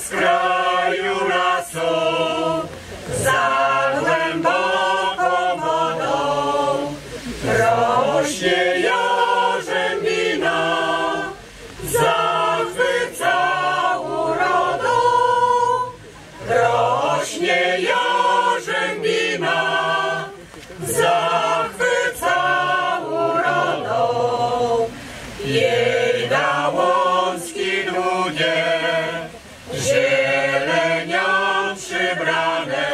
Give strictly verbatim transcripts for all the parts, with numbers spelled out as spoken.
z kraju lasu, za głęboką wodą rośnie jarzębina, zachwyca urodą. Rośnie jarzębina, zachwyca urodą. Jej gałązki długie, zielenią przybrane,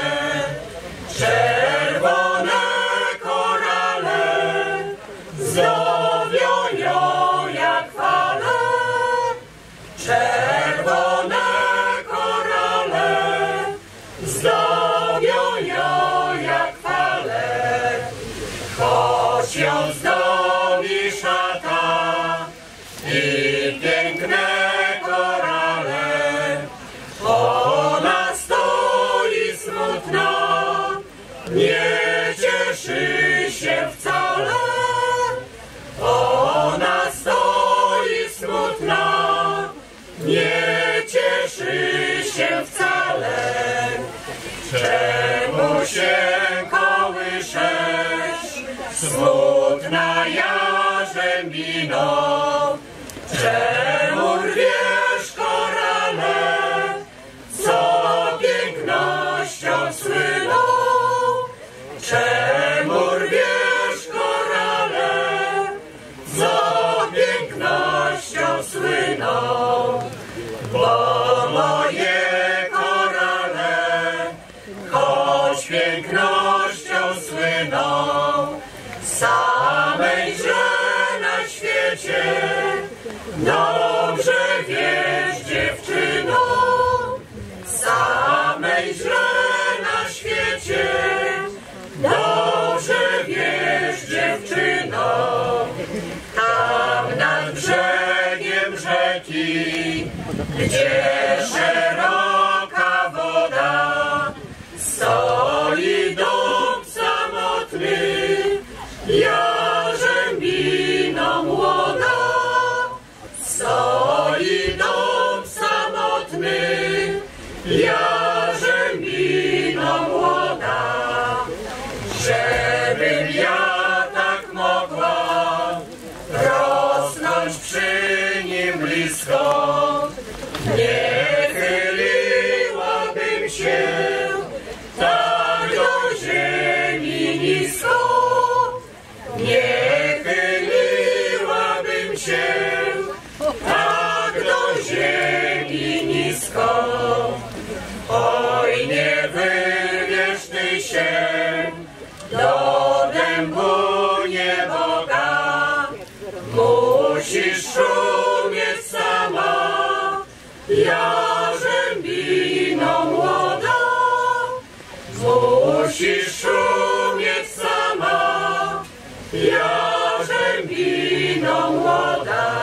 czerwone korale zdobią ją jak fale. Czerwone korale zdobią ją jak fale. Choć ją zdobi szata i piękne korale, ona stoi smutna, nie cieszy się wcale. Ona stoi smutna, nie cieszy się wcale. Czemu się kołyszesz, smutna jarzębino? Czemu rwiesz korale, co pięknością słyną? Czemu rwiesz korale, co pięknością słyną? Bo moje korale, choć pięknością słyną, samejże na świecie dobrze wiesz, dziewczyno. Samejże na świecie dobrze wiesz, dziewczyno. Tam nad brzegiem rzeki, gdzie szeroka woda, stoi dom samotny, jarzębina młoda. Stoi dom samotny, jarzębina młoda. Żebym ja tak mogła rosnąć przy nim blisko, nie chyliłabym się tak do ziemi nisko. Nie chyliłabym się tak do ziemi nisko. Oj, nie wyrwiesz ty się do dębu nieboga, musisz szumieć sama, jarzębino młoda. Musisz szumieć sama, jarzębino młoda.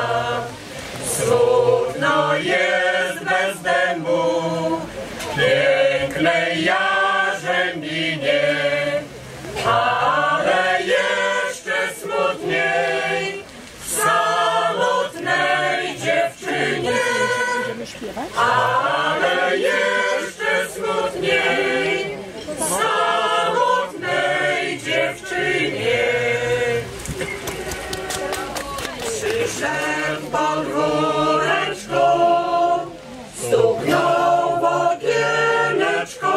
Smutno jest bez dębu, pięknej jarzębinie, ale jeszcze smutniej samotnej dziewczynie. Ale jeszcze smutniej samotnej dziewczynie. Przyszedł podwóreczko, stuknął w okieneczko.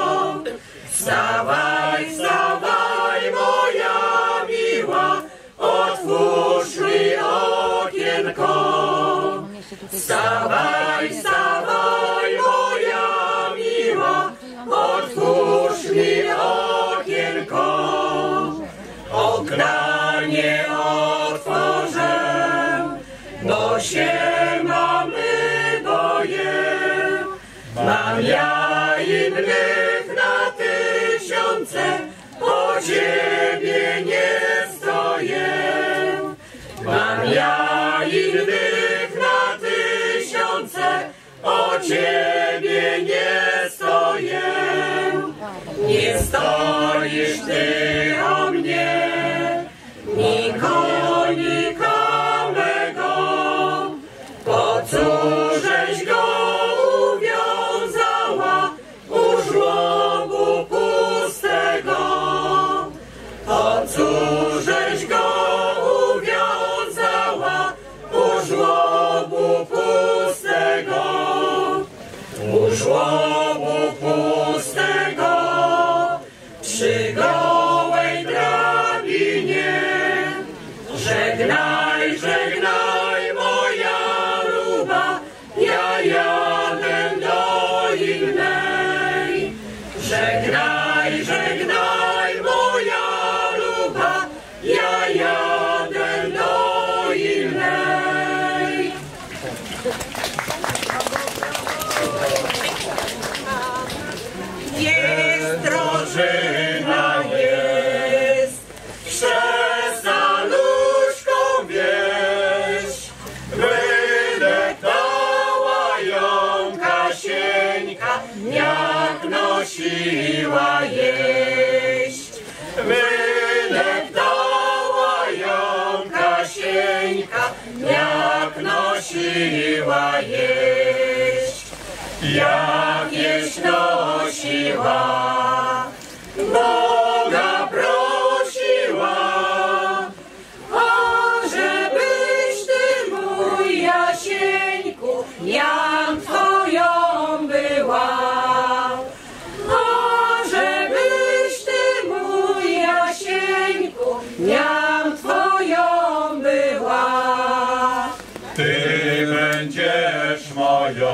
Wstawaj, wstawaj, moja miła, otwórz mi okienko. Wstawaj, wstawaj, moja miła, otwórz mi okienko. Okna nie otworzę, bo się mamy boję. Mam ja innych na tysiące, po ciebie nie stoję. Mam ja innych na tysiące, o ciebie nie stoję. Nie stoisz ty o mnie, nikogo, nikomego, po cóżeś go uwiózł. żłobu pustego, przy gołej drabinie. Żegnaj, żegnaj moja luba, ja jadę do innej. Żegnaj, żegnaj moja luba, ja jadę do innej. Jest drożyna, jest przez Zaluszką wieś, wydeptała ją Kasieńka, jak nosiła jeść. Wydeptała ją Kasieńka, jak nosiła jeść. Jak jeść nosiła, Boga prosiła, o żebyś ty, mój Jasieńku, jam twoją była. O żebyś ty, mój Jasieńku, jam twoją była. Ty będziesz moją,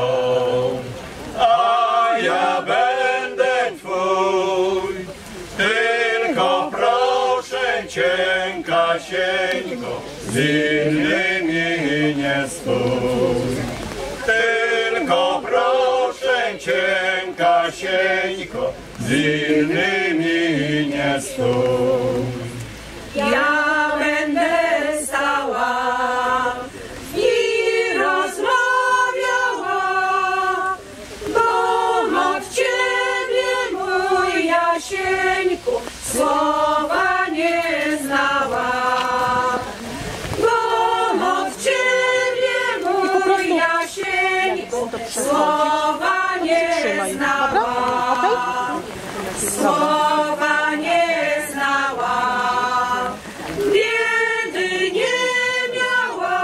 a ja będę twój. Tylko proszę cię, Kasieńko, z innymi nie spój. Tylko proszę cię, Kasieńko, z innymi nie spój. Ja będę stała i rozmawiała, bo od ciebie, mój Jasieńku, słowa nie znała. Bo od ciebie, mój Jasieńku, słowa nie znała. Słowa nie znała, biedy nie miała,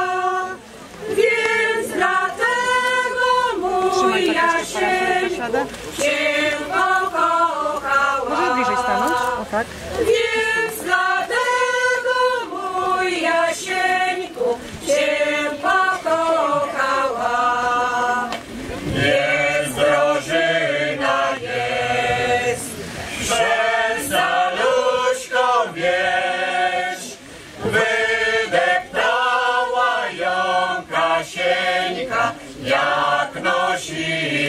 więc dlatego, mój Jasieńku, cię pokochała. Może bliżej stanąć? O tak. Więc dlatego, mój Jasieńku, cię pokochała. Jest drożyna, jest przez Zaluszką wieś, wydeptała ją Kasieńka, jak nosi